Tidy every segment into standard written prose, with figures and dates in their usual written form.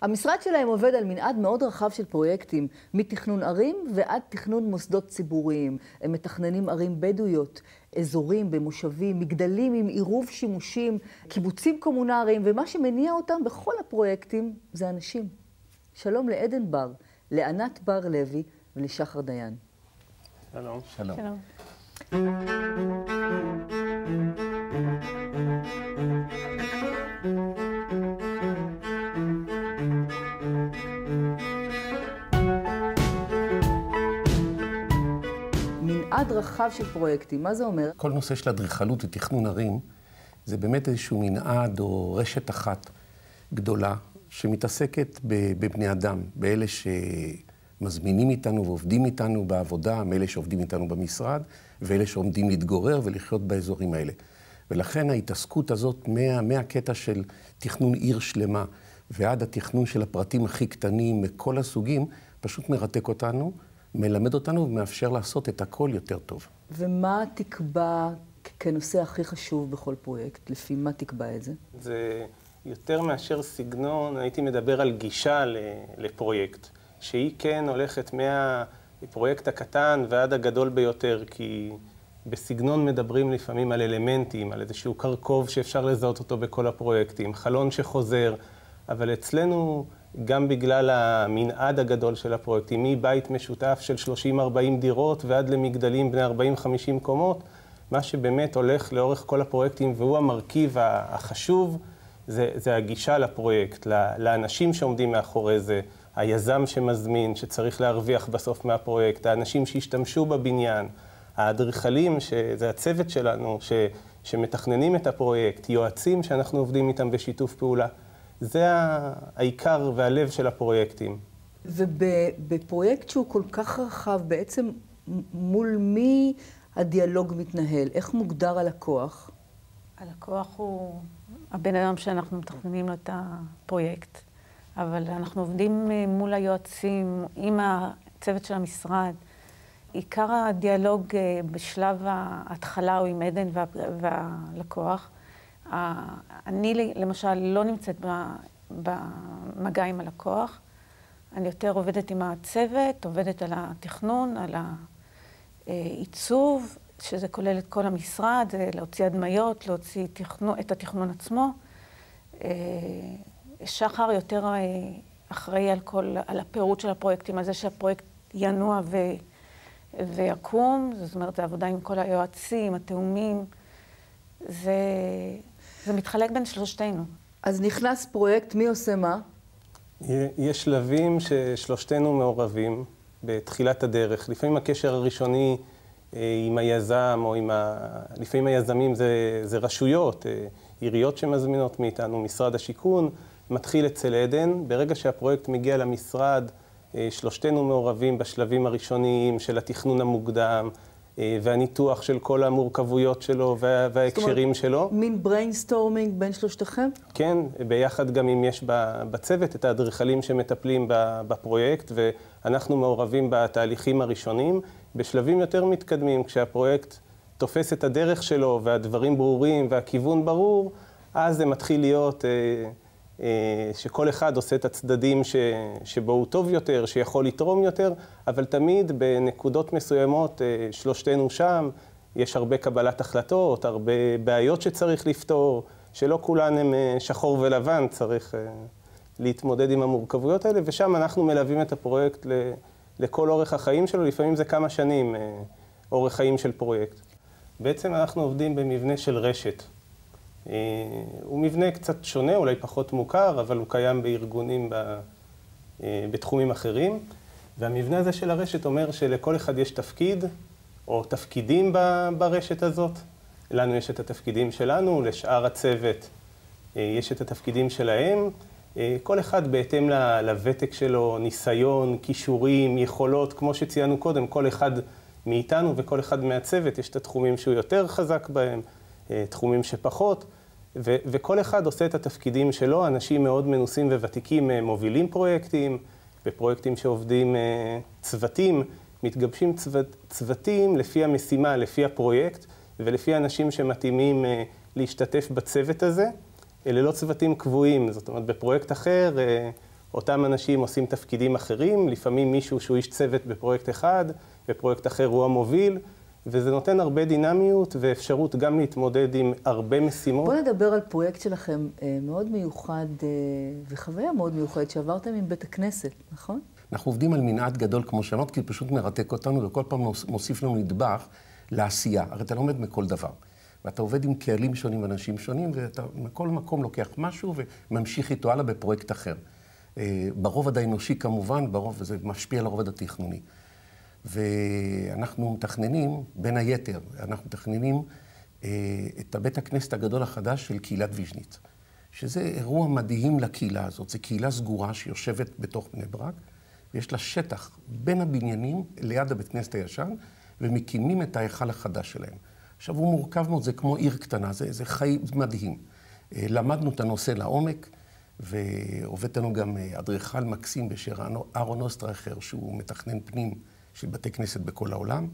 המשרד שלהם עובד על מנעד מאוד רחב של פרויקטים, מתכנון ערים ועד תכנון מוסדות ציבוריים. הם מתכננים ערים בדואיות, אזורים במושבים, מגדלים עם עירוב שימושים, קיבוצים קומונריים, ומה שמניע אותם בכל הפרויקטים זה אנשים. שלום לעדן בר, לענת בר לוי ולשחר דיין. שלום. שלום. שלום. מנעד רחב של פרויקטים, מה זה אומר? כל נושא של אדריכלות ותכנון ערים זה באמת איזשהו מנעד או רשת אחת גדולה שמתעסקת בבני אדם, באלה שמזמינים איתנו ועובדים איתנו בעבודה, מאלה שעובדים איתנו במשרד, ואלה שעומדים להתגורר ולחיות באזורים האלה. ולכן ההתעסקות הזאת מהקטע של תכנון עיר שלמה ועד התכנון של הפרטים הכי קטנים מכל הסוגים, פשוט מרתק אותנו, מלמד אותנו ומאפשר לעשות את הכל יותר טוב. ומה תקבע כנושא הכי חשוב בכל פרויקט? לפי מה תקבע את זה? זה יותר מאשר סגנון, הייתי מדבר על גישה לפרויקט, שהיא כן הולכת מהפרויקט הקטן ועד הגדול ביותר, כי בסגנון מדברים לפעמים על אלמנטים, על איזשהו קרקוב שאפשר לזהות אותו בכל הפרויקטים, חלון שחוזר, אבל אצלנו גם בגלל המנעד הגדול של הפרויקטים, מבית משותף של 30-40 דירות ועד למגדלים בני 40-50 קומות, מה שבאמת הולך לאורך כל הפרויקטים, והוא המרכיב החשוב, זה הגישה לפרויקט, לאנשים שעומדים מאחורי זה, היזם שמזמין, שצריך להרוויח בסוף מהפרויקט, האנשים שהשתמשו בבניין, האדריכלים, שזה הצוות שלנו, שמתכננים את הפרויקט, יועצים שאנחנו עובדים איתם בשיתוף פעולה. זה העיקר והלב של הפרויקטים. ובפרויקט שהוא כל כך רחב, בעצם מול מי הדיאלוג מתנהל? איך מוגדר הלקוח? הלקוח הוא הבן אדם שאנחנו מתכננים לו את הפרויקט, אבל אנחנו עובדים מול היועצים, עם הצוות של המשרד. עיקר הדיאלוג בשלב ההתחלה הוא עם עדן והלקוח. אני למשל לא נמצאת במגע עם הלקוח, אני יותר עובדת עם הצוות, עובדת על התכנון, על העיצוב, שזה כולל את כל המשרד, להוציא הדמיות, להוציא את התכנון עצמו. שחר יותר אחראי על הפירוט של הפרויקטים, על זה שהפרויקט ינוע ויקום, זאת אומרת, זה עבודה עם כל היועצים, התאומים, זה מתחלק בין שלושתנו. אז נכנס פרויקט, מי עושה מה? יש שלבים ששלושתנו מעורבים בתחילת הדרך. לפעמים הקשר הראשוני עם היזם, או לפעמים היזמים זה רשויות, עיריות שמזמינות מאיתנו, משרד השיכון, מתחיל אצל עדן. ברגע שהפרויקט מגיע למשרד, שלושתנו מעורבים בשלבים הראשוניים של התכנון המוקדם, והניתוח של כל המורכבויות שלו וההקשרים שלו. מין בריינסטורמינג בין שלושתכם? כן, ביחד גם אם יש בצוות את האדריכלים שמטפלים בפרויקט, ואנחנו מעורבים בתהליכים הראשונים. בשלבים יותר מתקדמים, כשהפרויקט תופס את הדרך שלו והדברים ברורים והכיוון ברור, אז זה מתחיל להיות שכל אחד עושה את הצדדים שבו הוא טוב יותר, שיכול לתרום יותר, אבל תמיד בנקודות מסוימות שלושתנו שם, יש הרבה קבלת החלטות, הרבה בעיות שצריך לפתור, שלא כולן הם שחור ולבן, צריך להתמודד עם המורכבויות האלה, ושם אנחנו מלווים את הפרויקט לכל אורך החיים שלו, לפעמים זה כמה שנים אורך חיים של פרויקט. בעצם אנחנו עובדים במבנה של רשת. הוא מבנה קצת שונה, אולי פחות מוכר, אבל הוא קיים בארגונים בתחומים אחרים. והמבנה הזה של הרשת אומר שלכל אחד יש תפקיד, או תפקידים ברשת הזאת. לנו יש את התפקידים שלנו, לשאר הצוות יש את התפקידים שלהם. כל אחד בהתאם לוותק שלו, ניסיון, כישורים, יכולות, כמו שציינו קודם, כל אחד מאיתנו וכל אחד מהצוות יש את התחומים שהוא יותר חזק בהם, תחומים שפחות, וכל אחד עושה את התפקידים שלו. אנשים מאוד מנוסים וותיקים מובילים פרויקטים, בפרויקטים שעובדים צוותים, מתגבשים צוותים לפי המשימה, לפי הפרויקט, ולפי אנשים שמתאימים להשתתף בצוות הזה. אלה לא צוותים קבועים, זאת אומרת, בפרויקט אחר אותם אנשים עושים תפקידים אחרים, לפעמים מישהו שהוא איש צוות בפרויקט אחד, בפרויקט אחר הוא המוביל, וזה נותן הרבה דינמיות ואפשרות גם להתמודד עם הרבה משימות. בואו נדבר על פרויקט שלכם מאוד מיוחד וחוויה מאוד מיוחדת שעברתם עם בית הכנסת, נכון? אנחנו עובדים על מנעד גדול, כמו שאמרת, כי פשוט מרתק אותנו וכל פעם מוסיף לנו נדבך לעשייה. הרי אתה לומד מכל דבר. ואתה עובד עם קהלים שונים ואנשים שונים, ואתה מכל מקום לוקח משהו וממשיך איתו הלאה בפרויקט אחר. ברובד האנושי כמובן, וזה משפיע על הרובד התכנוני. ואנחנו מתכננים, בין היתר, אנחנו מתכננים את הבית הכנסת הגדול החדש של קהילת ויז'ניץ, שזה אירוע מדהים לקהילה הזאת. זו קהילה סגורה שיושבת בתוך בני ברק, ויש לה שטח בין הבניינים ליד הבית כנסת הישן, ומקימים את ההיכל החדש שלהם. עכשיו הוא מורכב מאוד, זה כמו עיר קטנה, זה חי מדהים. למדנו את הנושא לעומק, ועובד לנו גם אדריכל מקסים בשם אהרון אוסטרייכר, שהוא מתכנן פנים של בתי כנסת בכל העולם.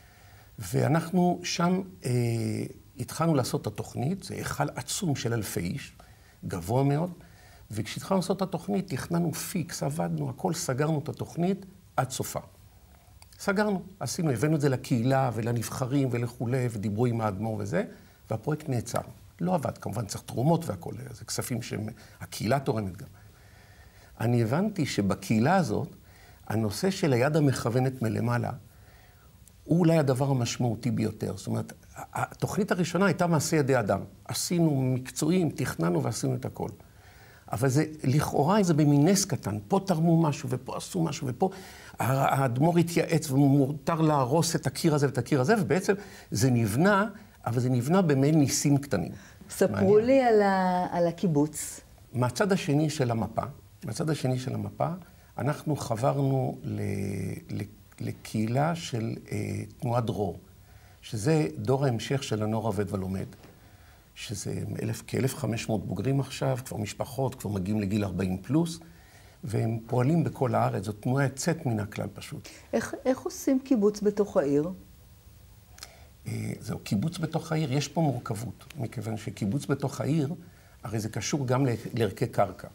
ואנחנו שם התחלנו לעשות את התוכנית, זה היכל עצום של 1,000 איש, גבוה מאוד, וכשהתחלנו לעשות את התוכנית, תכננו פיקס, עבדנו, הכל, סגרנו את התוכנית עד סופה. סגרנו, עשינו, הבאנו את זה לקהילה ולנבחרים ולכולי, ודיברו עם האדמו"ר וזה, והפרויקט נעצר. לא עבד, כמובן צריך תרומות והכל, זה כספים שהקהילה תורמת גם. אני הבנתי שבקהילה הזאת, הנושא של היד המכוונת מלמעלה, הוא אולי הדבר המשמעותי ביותר. זאת אומרת, התוכנית הראשונה הייתה מעשה ידי אדם. עשינו מקצועים, תכננו ועשינו את הכל. אבל זה, לכאורה זה במין נס קטן. פה תרמו משהו, ופה עשו משהו, ופה האדמו"ר התייעץ, ומותר להרוס את הקיר הזה ואת הקיר הזה, ובעצם זה נבנה, אבל זה נבנה במין ניסים קטנים. ספרו לי על הקיבוץ. מהצד השני של המפה, אנחנו חברנו לקהילה של תנועת דרור, שזה דור ההמשך של הנוער עובד ולומד, שזה כ-1,500 בוגרים עכשיו, כבר משפחות, כבר מגיעים לגיל 40 פלוס, והם פועלים בכל הארץ, זאת תנועה יוצאת מן הכלל פשוט. איך עושים קיבוץ בתוך העיר? זהו, קיבוץ בתוך העיר, יש פה מורכבות, מכיוון שקיבוץ בתוך העיר, הרי זה קשור גם לערכי קרקע.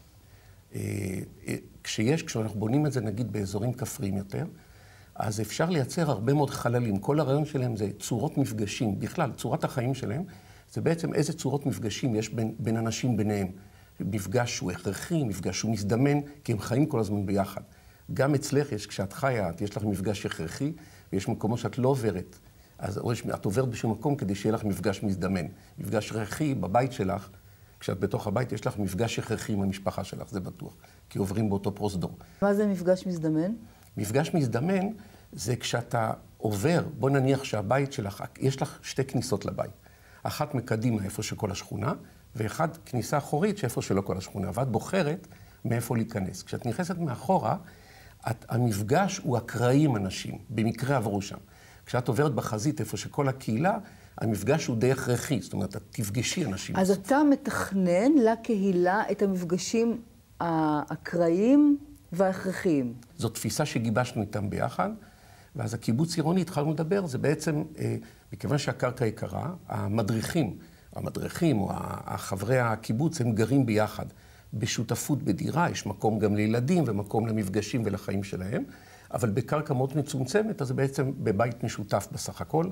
כשאנחנו בונים את זה נגיד באזורים כפריים יותר, אז אפשר לייצר הרבה מאוד חללים. כל הרעיון שלהם זה צורות מפגשים. בכלל, צורת החיים שלהם, זה בעצם איזה צורות מפגשים יש בין אנשים ביניהם. מפגש שהוא הכרחי, מפגש שהוא מזדמן, כי הם חיים כל הזמן ביחד. גם אצלך יש, כשאת חיה, יש לך מפגש הכרחי, ויש מקומות שאת לא עוברת. אז את עוברת בשום מקום כדי שיהיה לך מפגש מזדמן. מפגש הכרחי בבית שלך, כשאת בתוך הבית, יש לך מפגש הכרחי עם המשפחה שלך, זה בטוח. כי עוברים באותו פרוזדור. מה זה מפגש מזדמן? מפגש מזדמן זה כשאתה עובר, בוא נניח שהבית שלך, יש לך 2 כניסות לבית. אחת מקדימה איפה שכל השכונה, ואחת כניסה אחורית שאיפה שלא כל השכונה. ואת בוחרת מאיפה להיכנס. כשאת נכנסת מאחורה, המפגש הוא אקראי עם אנשים, במקרה עברו שם. כשאת עוברת בחזית איפה שכל הקהילה, המפגש הוא די הכרחי, זאת אומרת, את תפגשי אנשים. אז אתה מתכנן לקהילה את המפגשים האקראיים וההכרחיים. זו תפיסה שגיבשנו איתם ביחד, ואז הקיבוץ עירוני התחלנו לדבר, זה בעצם, מכיוון שהקרקע יקרה, המדריכים או חברי הקיבוץ הם גרים ביחד, בשותפות בדירה, יש מקום גם לילדים ומקום למפגשים ולחיים שלהם, אבל בקרקע מאוד מצומצמת, אז זה בעצם בבית משותף בסך הכל,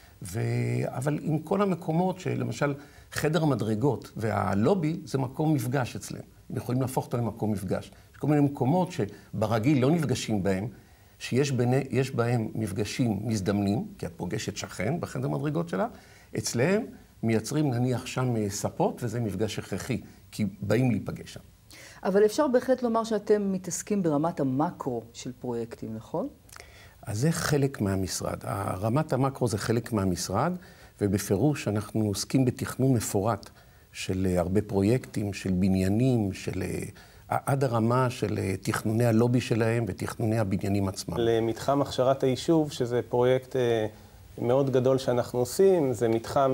אבל עם כל המקומות שלמשל חדר המדרגות והלובי זה מקום מפגש אצלם. הם יכולים להפוך אותו למקום מפגש. יש כל מיני מקומות שברגיל לא נפגשים בהם, שיש בהם מפגשים מזדמנים, כי את פוגשת שכן בחדר המדרגות שלה, אצלם מייצרים נניח שם ספות וזה מפגש הכרחי, כי באים להיפגש שם. אבל אפשר בהחלט לומר שאתם מתעסקים ברמת המקרו של פרויקטים, נכון? אז זה חלק מהמשרד. רמת המקרו זה חלק מהמשרד, ובפירוש אנחנו עוסקים בתכנון מפורט של הרבה פרויקטים, של בניינים, עד הרמה של תכנוני הלובי שלהם ותכנוני הבניינים עצמם. למתחם הכשרת היישוב, שזה פרויקט מאוד גדול שאנחנו עושים, זה מתחם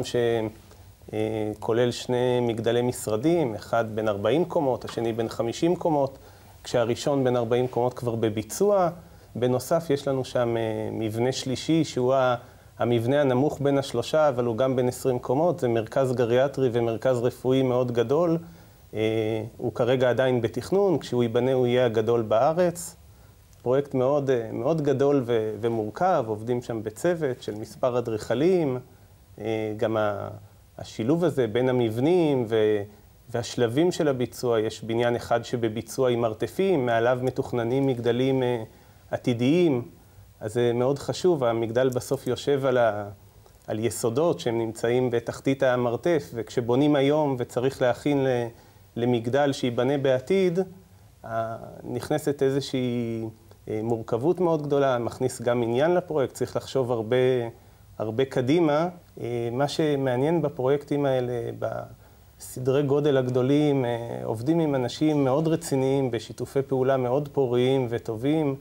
שכולל 2 מגדלי משרדים, אחד בין 40 קומות, השני בין 50 קומות, כשהראשון בין 40 קומות כבר בביצוע. בנוסף, יש לנו שם מבנה שלישי, שהוא המבנה הנמוך בין השלושה, אבל הוא גם בין 20 קומות. זה מרכז גריאטרי ומרכז רפואי מאוד גדול, הוא כרגע עדיין בתכנון, כשהוא ייבנה הוא יהיה הגדול בארץ. פרויקט מאוד, מאוד גדול ומורכב, עובדים שם בצוות של מספר אדריכלים, גם השילוב הזה בין המבנים והשלבים של הביצוע, יש בניין אחד שבביצוע עם מרתפים, מעליו מתוכננים מגדלים עתידיים, אז זה מאוד חשוב, המגדל בסוף יושב על יסודות שהם נמצאים בתחתית המרתף, וכשבונים היום וצריך להכין למגדל שיבנה בעתיד, נכנסת איזושהי מורכבות מאוד גדולה, מכניס גם עניין לפרויקט, צריך לחשוב הרבה קדימה. מה שמעניין בפרויקטים האלה, בסדרי גודל הגדולים, עובדים עם אנשים מאוד רציניים, בשיתופי פעולה מאוד פוריים וטובים.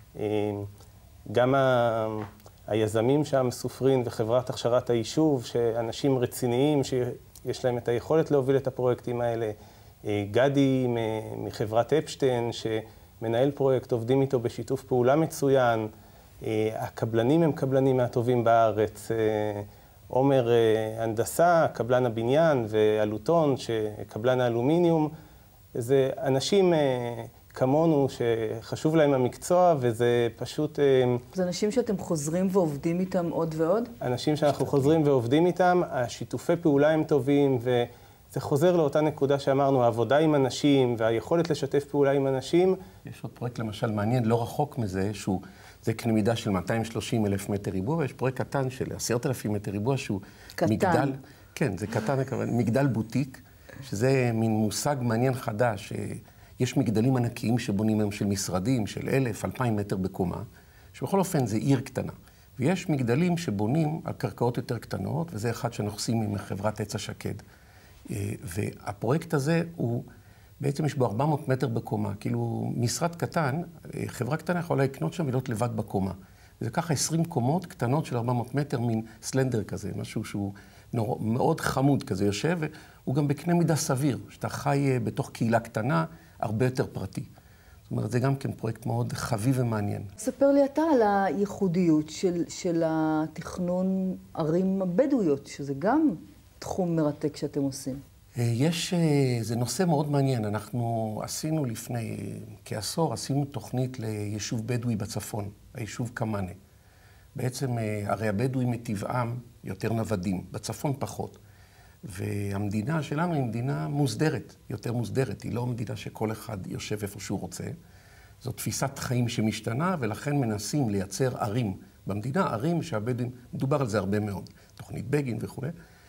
גם היזמים שם, סופרין וחברת הכשרת היישוב, שאנשים רציניים שיש להם את היכולת להוביל את הפרויקטים האלה. גדי מחברת אפשטיין, שמנהל פרויקט, עובדים איתו בשיתוף פעולה מצוין. הקבלנים הם קבלנים מהטובים בארץ. עומר הנדסה, קבלן הבניין, ואלוטון, שקבלן האלומיניום. זה אנשים כמונו שחשוב להם המקצוע, וזה פשוט... זה אנשים שאתם חוזרים ועובדים איתם עוד ועוד? אנשים שאנחנו חוזרים ועובדים איתם, השיתופי פעולה הם טובים, וזה חוזר לאותה נקודה שאמרנו, העבודה עם אנשים והיכולת לשתף פעולה עם אנשים. יש עוד פרויקט למשל מעניין, לא רחוק מזה, זה קנה מידה של 230,000 מטר ריבוע, ויש פרויקט קטן של 10,000 מטר ריבוע, שהוא קטן. מגדל, כן, זה קטן, מגדל בוטיק, שזה מין מושג מעניין חדש, יש מגדלים ענקיים שבונים היום של משרדים, של 1,000, 2,000 מטר בקומה, שבכל אופן זה עיר קטנה. ויש מגדלים שבונים על קרקעות יותר קטנות, וזה אחד שאנחנו עושים עם חברת עץ השקד. והפרויקט הזה הוא, בעצם יש בו 400 מטר בקומה, כאילו משרד קטן, חברה קטנה יכולה לקנות שם ולהיות לבד בקומה. וזה ככה 20 קומות קטנות של 400 מטר, מין סלנדר כזה, משהו שהוא מאוד חמוד כזה יושב, והוא גם בקנה מידה סביר, שאתה חי בתוך קהילה קטנה, הרבה יותר פרטי. זאת אומרת, זה גם כן פרויקט מאוד חביב ומעניין. ספר לי אתה על הייחודיות של התכנון ערים הבדואיות, שזה גם תחום מרתק שאתם עושים. זה נושא מאוד מעניין. אנחנו עשינו לפני כעשור, עשינו תוכנית ליישוב בדואי בצפון, היישוב קמאנה. בעצם הרי הבדואים מטבעם יותר נוודים, בצפון פחות. והמדינה שלנו היא מדינה מוסדרת, יותר מוסדרת. היא לא מדינה שכל אחד יושב איפה שהוא רוצה. זו תפיסת חיים שמשתנה, ולכן מנסים לייצר ערים במדינה, ערים שהבדואים, מדובר על זה הרבה מאוד, תוכנית בגין וכו',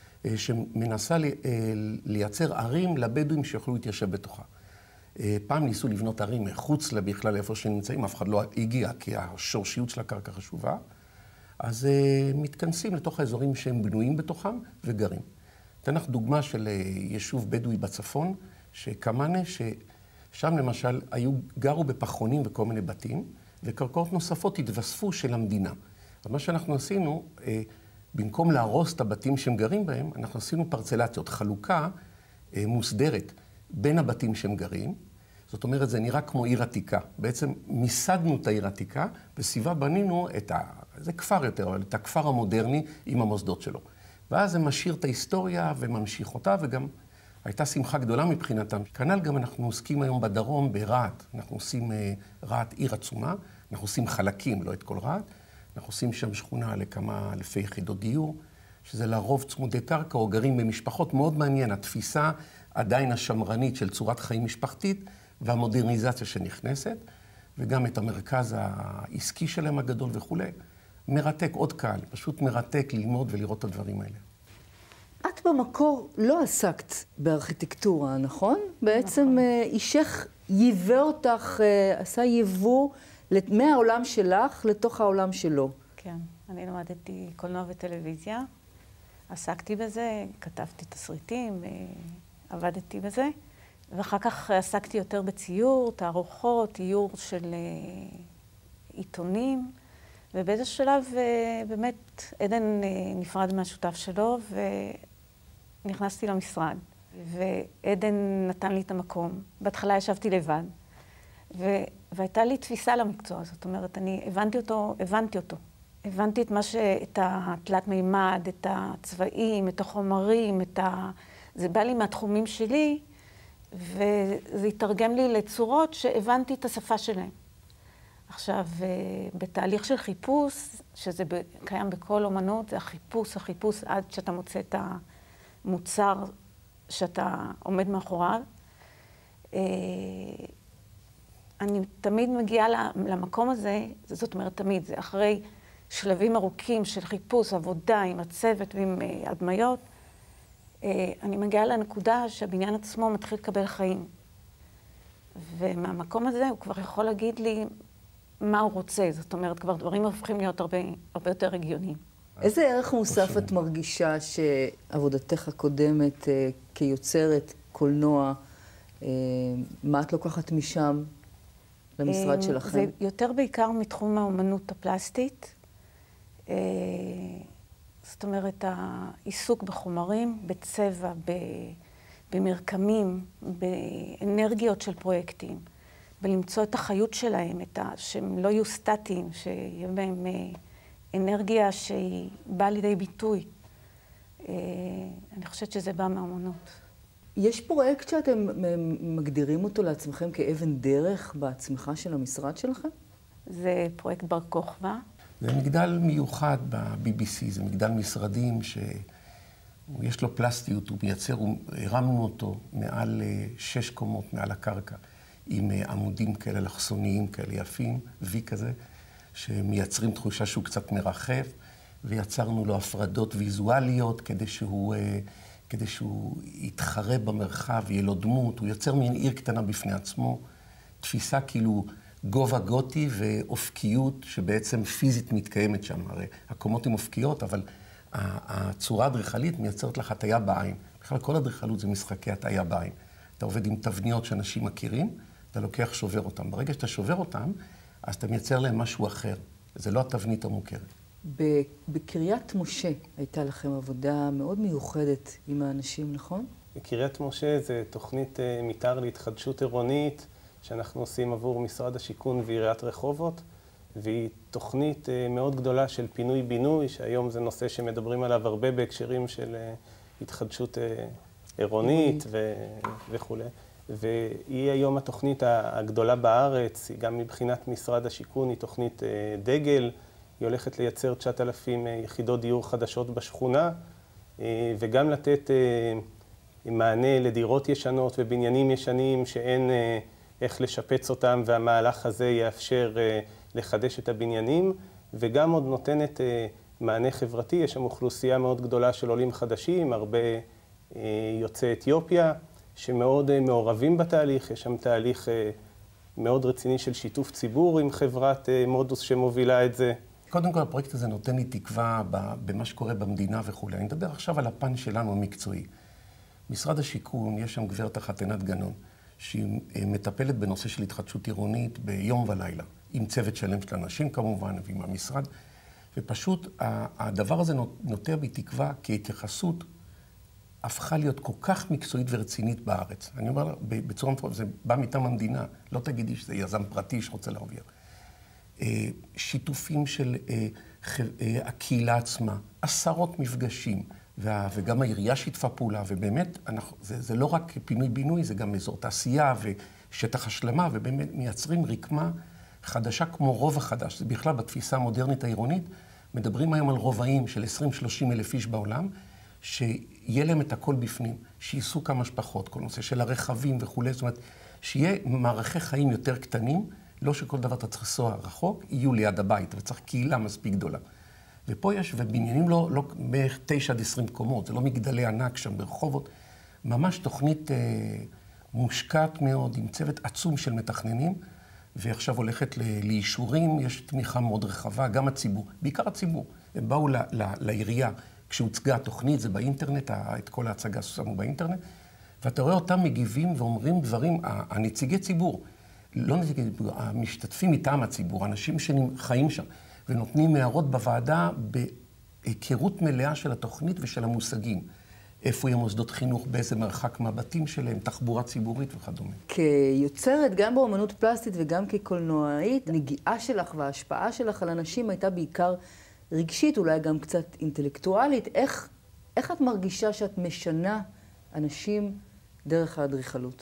שמנסה לייצר ערים לבדואים שיוכלו להתיישב בתוכה. פעם ניסו לבנות ערים מחוץ לבכלל איפה שנמצאים, אף אחד לא הגיע, כי השורשיות של הקרקע חשובה, אז מתכנסים לתוך האזורים שהם בנויים בתוכם וגרים. אתן לך דוגמה של יישוב בדואי בצפון, שקמאנה, ששם למשל גרו בפחונים וכל מיני בתים, וקרקעות נוספות התווספו של המדינה. אבל מה שאנחנו עשינו, במקום להרוס את הבתים שהם גרים בהם, אנחנו עשינו פרצלציות, חלוקה מוסדרת בין הבתים שהם גרים. זאת אומרת, זה נראה כמו עיר עתיקה. בעצם מיסדנו את העיר עתיקה, וסביבה בנינו זה כפר יותר, אבל את הכפר המודרני עם המוסדות שלו. ואז זה משאיר את ההיסטוריה וממשיך אותה, וגם הייתה שמחה גדולה מבחינתם. כנ"ל גם אנחנו עוסקים היום בדרום, ברהט. אנחנו עושים רהט עיר עצומה, אנחנו עושים חלקים, לא את כל רהט. אנחנו עושים שם שכונה לכמה אלפי יחידות דיור, שזה לרוב צמודי קרקע או גרים במשפחות. מאוד מעניין, התפיסה עדיין השמרנית של צורת חיים משפחתית, והמודרניזציה שנכנסת, וגם את המרכז העסקי שלהם הגדול וכו'. מרתק, עוד קהל, פשוט מרתק ללמוד ולראות את הדברים האלה. את במקור לא עסקת בארכיטקטורה, נכון? בעצם אישך ייבא אותך, עשה ייבוא מהעולם שלך לתוך העולם שלו. כן, אני למדתי קולנוע וטלוויזיה, עסקתי בזה, כתבתי תסריטים, עבדתי בזה, ואחר כך עסקתי יותר בציור, תערוכות, איור של עיתונים, ובאיזה שלב באמת עדן נפרד מהשותף שלו, ונכנסתי למשרד, ועדן נתן לי את המקום. בהתחלה ישבתי לבד, והייתה לי תפיסה למקצוע, זאת אומרת, אני הבנתי אותו. הבנתי את התלת מימד, את הצבעים, את החומרים, זה בא לי מהתחומים שלי, וזה התרגם לי לצורות שהבנתי את השפה שלהם. עכשיו, בתהליך של חיפוש, שזה קיים בכל אומנות, זה החיפוש עד שאתה מוצא את המוצר שאתה עומד מאחוריו. אני תמיד מגיעה למקום הזה, זאת אומרת תמיד, זה אחרי שלבים ארוכים של חיפוש, עבודה עם הצוות ועם הדמיות, אני מגיעה לנקודה שהבניין עצמו מתחיל לקבל חיים. ומהמקום הזה הוא כבר יכול להגיד לי מה הוא רוצה, זאת אומרת, כבר דברים הופכים להיות הרבה יותר הגיוניים. איזה ערך מוסף את מרגישה שעבודתך הקודמת כיוצרת קולנוע, מה את לוקחת משם למשרד שלכם? זה יותר בעיקר מתחום האומנות הפלסטית. זאת אומרת, העיסוק בחומרים, בצבע, במרקמים, באנרגיות של פרויקטים, ולמצוא את החיות שלהם, שהם לא יהיו סטטיים, שיהיה בהם אנרגיה שהיא באה לידי ביטוי. אני חושבת שזה בא מהאומנות. יש פרויקט שאתם מגדירים אותו לעצמכם כאבן דרך בצמיחה של המשרד שלכם? זה פרויקט בר כוכבא. זה מגדל מיוחד ב-BBC, זה מגדל משרדים שיש לו פלסטיות, הוא מייצר, הרמנו אותו מעל 6 קומות מעל הקרקע, עם עמודים כאלה אלכסוניים כאלה יפים, וי כזה, שמייצרים תחושה שהוא קצת מרחב, ויצרנו לו הפרדות ויזואליות כדי שהוא יתחרה במרחב, יהיה לו דמות, הוא יוצר מין עיר קטנה בפני עצמו, תפיסה כאילו גובה גותי ואופקיות שבעצם פיזית מתקיימת שם. הרי הקומות הן אופקיות, אבל הצורה האדריכלית מייצרת לך הטיה בעין. בכלל כל אדריכלות זה משחקי הטיה בעין. אתה עובד עם תבניות שאנשים מכירים, אתה לוקח שובר אותם. ברגע שאתה שובר אותם, אז אתה מייצר להם משהו אחר. זה לא התבנית המוכרת. בקריית משה הייתה לכם עבודה מאוד מיוחדת עם האנשים, נכון? בקריית משה זה תוכנית מתאר להתחדשות עירונית שאנחנו עושים עבור משרד השיכון ועיריית רחובות, והיא תוכנית מאוד גדולה של פינוי-בינוי, שהיום זה נושא שמדברים עליו הרבה בהקשרים של התחדשות עירונית וכו'. והיא היום התוכנית הגדולה בארץ, גם מבחינת משרד השיכון, היא תוכנית דגל, היא הולכת לייצר 9,000 יחידות דיור חדשות בשכונה, וגם לתת מענה לדירות ישנות ובניינים ישנים שאין איך לשפץ אותם, והמהלך הזה יאפשר לחדש את הבניינים, וגם עוד נותנת מענה חברתי. יש שם אוכלוסייה מאוד גדולה של עולים חדשים, הרבה יוצאי אתיופיה, שמאוד מעורבים בתהליך. יש שם תהליך מאוד רציני של שיתוף ציבור עם חברת מודוס שמובילה את זה. קודם כל, הפרויקט הזה נותן לי תקווה במה שקורה במדינה וכו'. אני מדבר עכשיו על הפן שלנו המקצועי. משרד השיכון, יש שם גברת אחת עינת גנון, שהיא מטפלת בנושא של התחדשות עירונית ביום ולילה, עם צוות שלם של אנשים כמובן, ועם המשרד, ופשוט הדבר הזה נוטע בי תקווה, כי ההתייחסות הפכה להיות כל כך מקצועית ורצינית בארץ. אני אומר בצורה מפורשת, זה בא מטעם המדינה, לא תגידי שזה יזם פרטי שרוצה להרוויח. שיתופים של הקהילה עצמה, 10 מפגשים, וגם העירייה שיתפה פעולה, ובאמת, זה לא רק פינוי-בינוי, זה גם אזור תעשייה ושטח השלמה, ובאמת מייצרים רקמה חדשה כמו רובע חדש. זה בכלל בתפיסה המודרנית העירונית, מדברים היום על רובעים של 20-30 אלף איש בעולם, שיהיה להם את הכל בפנים, שייסעו כמה שפחות, כל נושא של הרכבים וכו', זאת אומרת, שיהיה מערכי חיים יותר קטנים, לא שכל דבר אתה צריך לנסוע רחוק, יהיו ליד הבית, וצריך קהילה מספיק גדולה. ופה יש, ובניינים לא בערך 9 עד 20 קומות, זה לא מגדלי ענק שם ברחובות, ממש תוכנית מושקעת מאוד, עם צוות עצום של מתכננים, ועכשיו הולכת לאישורים, יש תמיכה מאוד רחבה, גם הציבור, בעיקר הציבור. הם באו לעירייה, כשהוצגה התוכנית, זה באינטרנט, את כל ההצגה שמו באינטרנט, ואתה רואה אותם מגיבים ואומרים דברים, הנציגי ציבור, לא נציגי ציבור, המשתתפים מטעם הציבור, אנשים שחיים שם, ונותנים הערות בוועדה בהיכרות מלאה של התוכנית ושל המושגים. איפה יהיה מוסדות חינוך, באיזה מרחק מהבתים שלהם, תחבורה ציבורית וכדומה. כיוצרת, גם באמנות פלסטית וגם כקולנועית, הנגיעה שלך וההשפעה שלך על אנשים הייתה בעיקר רגשית, אולי גם קצת אינטלקטואלית. איך את מרגישה שאת משנה אנשים דרך האדריכלות?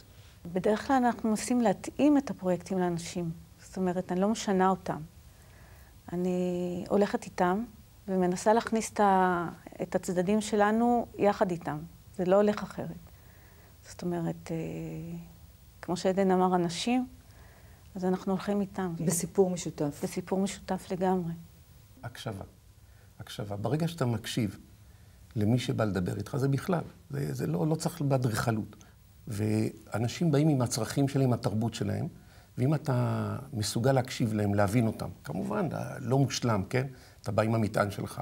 בדרך כלל אנחנו מנסים להתאים את הפרויקטים לאנשים. זאת אומרת, אני לא משנה אותם. אני הולכת איתם ומנסה להכניס את הצדדים שלנו יחד איתם. זה לא הולך אחרת. זאת אומרת, כמו שעדן אמר, אנשים, אז אנחנו הולכים איתם. בסיפור משותף. בסיפור משותף לגמרי. הקשבה. הקשבה. ברגע שאתה מקשיב למי שבא לדבר איתך, זה בכלל. זה לא צריך באדריכלות. ואנשים באים עם הצרכים שלהם, עם התרבות שלהם, ואם אתה מסוגל להקשיב להם, להבין אותם, כמובן, לא מושלם, כן? אתה בא עם המטען שלך.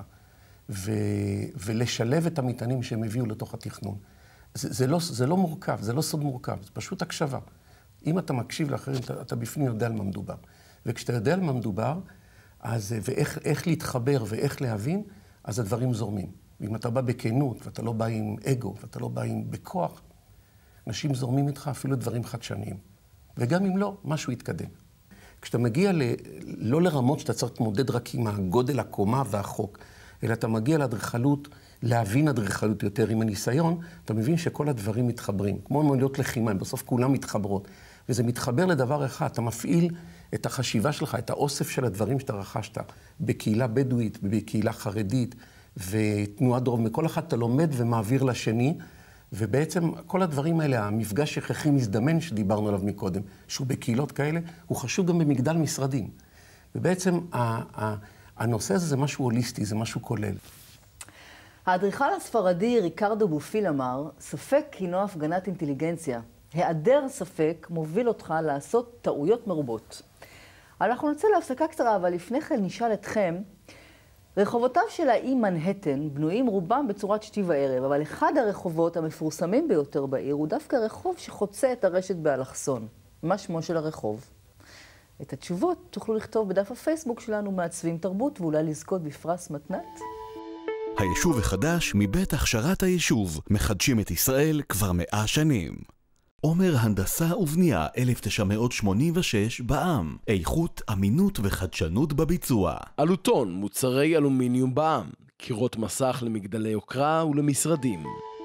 ולשלב את המטענים שהם הביאו לתוך התכנון. זה לא מורכב, זה לא סוד מורכב, זה פשוט הקשבה. אם אתה מקשיב לאחרים, אתה בפנים יודע על מה מדובר. וכשאתה יודע על מה מדובר, ואיך להתחבר ואיך להבין, אז הדברים זורמים. ואם אתה בא בכנות, ואתה לא בא עם אגו, ואתה לא בא בכוח, אנשים זורמים איתך אפילו דברים חדשניים. וגם אם לא, משהו יתקדם. כשאתה מגיע לא לרמות שאתה צריך להתמודד רק עם הגודל, הקומה והחוק, אלא אתה מגיע לאדריכלות, להבין אדריכלות יותר עם הניסיון, אתה מבין שכל הדברים מתחברים. כמו מוניות לחימה, בסוף כולם מתחברות. וזה מתחבר לדבר אחד, אתה מפעיל את החשיבה שלך, את האוסף של הדברים שאתה רכשת, בקהילה בדואית, בקהילה חרדית, ותנועת דרוב, מכל אחד אתה לומד ומעביר לשני, ובעצם כל הדברים האלה, המפגש הכרחי מזדמן שדיברנו עליו מקודם, שהוא בקהילות כאלה, הוא חשוב גם במגדל משרדים. ובעצם הנושא הזה זה משהו הוליסטי, זה משהו כולל. האדריכל הספרדי ריקרדו בופיל אמר, ספק הינו הפגנת אינטליגנציה. היעדר ספק מוביל אותך לעשות טעויות מרובות. אנחנו נצא להפסקה קצרה, אבל לפני כן נשאל אתכם, רחובותיו של האי מנהטן בנויים רובם בצורת שתי וערב, אבל אחד הרחובות המפורסמים ביותר בעיר הוא דווקא רחוב שחוצה את הרשת באלכסון. מה שמו של הרחוב? את התשובות תוכלו לכתוב בדף הפייסבוק שלנו מעצבים תרבות, ואולי לזכות בפרס מתנת. היישוב החדש מבית הכשרת היישוב, מחדשים את ישראל כבר 100 שנים. עומר הנדסה ובנייה 1986 בע"מ. איכות, אמינות וחדשנות בביצוע. אלוטון, מוצרי אלומיניום בע"מ. קירות מסך למגדלי יוקרה ולמשרדים.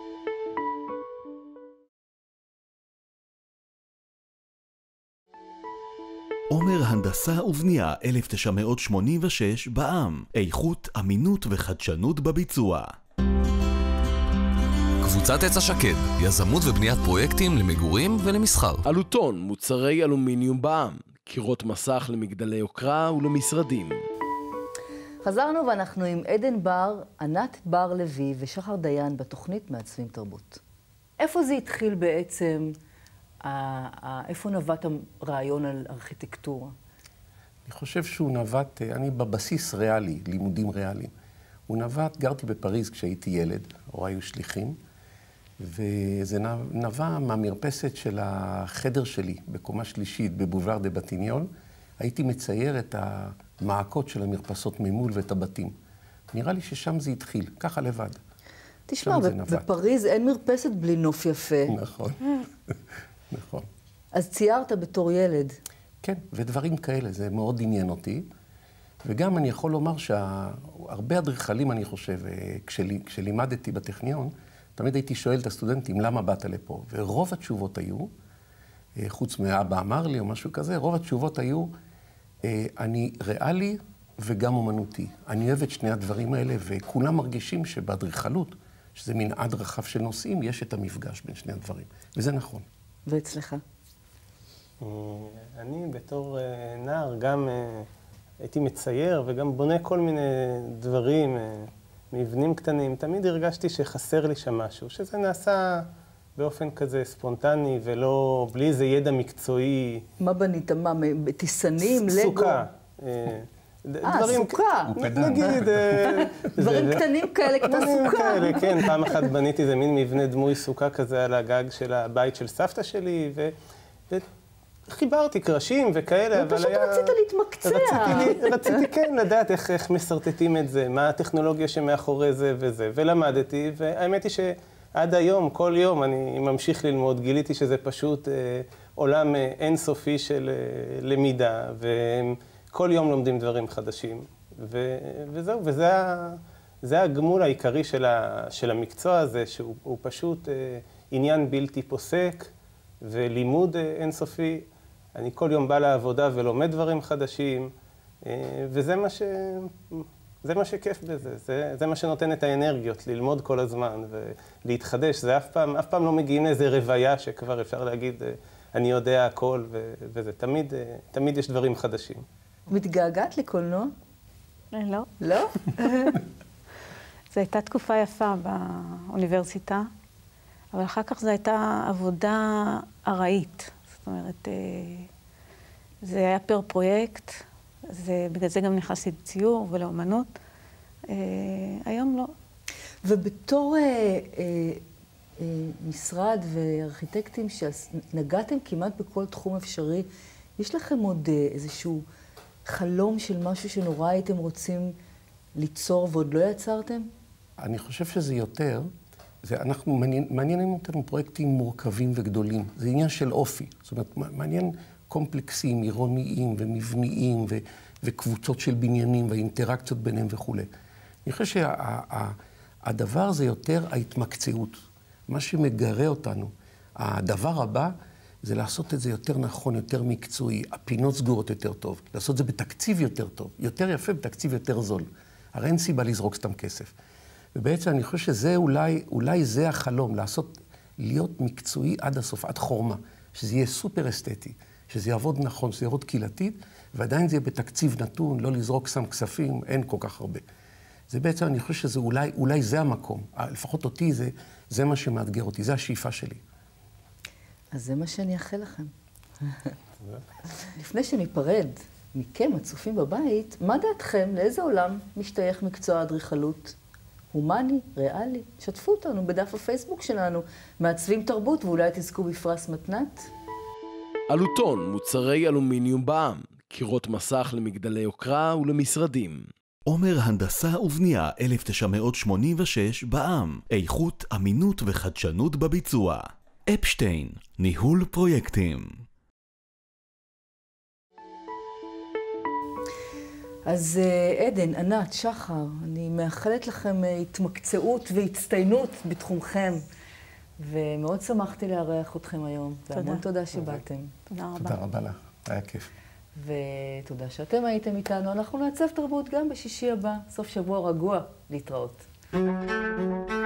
עומר הנדסה ובנייה 1986 בע"מ. איכות, אמינות וחדשנות בביצוע. קבוצת עץ השקד, יזמות ובניית פרויקטים למגורים ולמסחר. אלוטון, מוצרי אלומיניום בע"מ. קירות מסך למגדלי יוקרה ולמשרדים. חזרנו ואנחנו עם עדן בר, ענת בר לוי ושחר דיין בתוכנית מעצבים תרבות. איפה זה התחיל בעצם? איפה נבט הרעיון על ארכיטקטורה? אני חושב שהוא נבט, אני בבסיס ריאלי, לימודים ריאליים. הוא נבט, גרתי בפריז כשהייתי ילד, הוריי היו שליחים, וזה נבע מהמרפסת של החדר שלי, בקומה שלישית, בבולוואר דה בטיניון. הייתי מצייר את המעקות של המרפסות ממול ואת הבתים. נראה לי ששם זה התחיל, ככה לבד. תשמע, בפריז אין מרפסת בלי נוף יפה. נכון, נכון. אז ציירת בתור ילד. כן, ודברים כאלה, זה מאוד עניין אותי. וגם אני יכול לומר שהרבה אדריכלים, אני חושב, כשלימדתי בטכניון, תמיד הייתי שואל את הסטודנטים, למה באת לפה? ורוב התשובות היו, חוץ מאבא אמר לי או משהו כזה, רוב התשובות היו, אני ריאלי וגם אומנותי. אני אוהב את שני הדברים האלה, וכולם מרגישים שבאדריכלות, שזה מנעד רחב של נושאים, יש את המפגש בין שני הדברים. וזה נכון. ואצלך? אני בתור נער גם הייתי מצייר וגם בונה כל מיני דברים, מבנים קטנים. תמיד הרגשתי שחסר לי שם משהו, שזה נעשה באופן כזה ספונטני ולא, בלי איזה ידע מקצועי. מה בנית? מה? טיסנים? לגו? סוכה. סוכה. נגיד. דברים קטנים כאלה כמו סוכה. כן, פעם אחת בניתי איזה מין מבנה דמוי סוכה כזה על הגג של הבית של סבתא שלי, וחיברתי קרשים וכאלה, אבל היה... ופשוט רצית להתמקצע. רציתי כן לדעת איך מסרטטים את זה, מה הטכנולוגיה שמאחורי זה וזה, ולמדתי, והאמת היא שעד היום, כל יום אני ממשיך ללמוד, גיליתי שזה פשוט עולם אינסופי של למידה, וכל יום לומדים דברים חדשים, וזהו, וזה הגמול העיקרי של המקצוע הזה, שהוא פשוט עניין בלתי פוסק, ולימוד אינסופי. אני כל יום בא לעבודה ולומד דברים חדשים, וזה מה שכיף בזה, זה מה שנותן את האנרגיות, ללמוד כל הזמן ולהתחדש. זה אף פעם לא מגיעים לאיזה רוויה שכבר אפשר להגיד, אני יודע הכל, וזה תמיד יש דברים חדשים. מתגעגעת לקולנוע? לא. לא? זו הייתה תקופה יפה באוניברסיטה, אבל אחר כך זו הייתה עבודה ארעית. זאת אומרת, זה היה פר פרויקט, בגלל זה גם נכנסתי לציור ולאומנות. היום לא. ובתור משרד וארכיטקטים שנגעתם כמעט בכל תחום אפשרי, יש לכם עוד איזשהו חלום של משהו שנורא הייתם רוצים ליצור ועוד לא יצרתם? אני חושב שזה יותר, מעניינים אותנו פרויקטים מורכבים וגדולים. זה עניין של אופי. זאת אומרת, מעניין קומפלקסים, עירוניים ומבניים וקבוצות של בניינים והאינטראקציות ביניהם וכו'. אני חושב שהדבר זה יותר ההתמקצעות. מה שמגרה אותנו. הדבר הבא זה לעשות את זה יותר נכון, יותר מקצועי, הפינות סגורות יותר טוב, לעשות את זה בתקציב יותר טוב, יותר יפה בתקציב יותר זול. הרי אין סיבה לזרוק סתם כסף. ובעצם אני חושב שזה אולי זה החלום, להיות מקצועי עד הסוף, עד חורמה, שזה יהיה סופר אסתטי, שזה יעבוד נכון, שזה יעבוד קהילתית, ועדיין זה יהיה בתקציב נתון, לא לזרוק סתם כספים, אין כל כך הרבה. זה בעצם, אני חושב שזה אולי זה המקום, לפחות אותי זה מה שמאתגר אותי, זה השאיפה שלי. אז זה מה שאני אאחל לכם. לפני שניפרד מכם, הצופים בבית, מה דעתכם, לאיזה עולם משתייך מקצוע האדריכלות? הומני, ריאלי? שתפו אותנו בדף הפייסבוק שלנו, מעצבים תרבות, ואולי תזכו בפרס מתנת. אלוטון, מוצרי אלומיניום בע"מ, קירות מסך למגדלי יוקרה ולמשרדים. עומר הנדסה ובנייה 1986 בע"מ, איכות, אמינות וחדשנות בביצוע. אפשטיין, ניהול פרויקטים. אז עדן, ענת, שחר, אני מאחלת לכם התמקצעות והצטיינות בתחומכם, ומאוד שמחתי לארח אתכם היום. תודה. והמון תודה שבאתם. תודה רבה. תודה רבה לך, היה כיף. ותודה שאתם הייתם איתנו. אנחנו נעצב תרבות גם בשישי הבא, סוף שבוע רגוע, להתראות.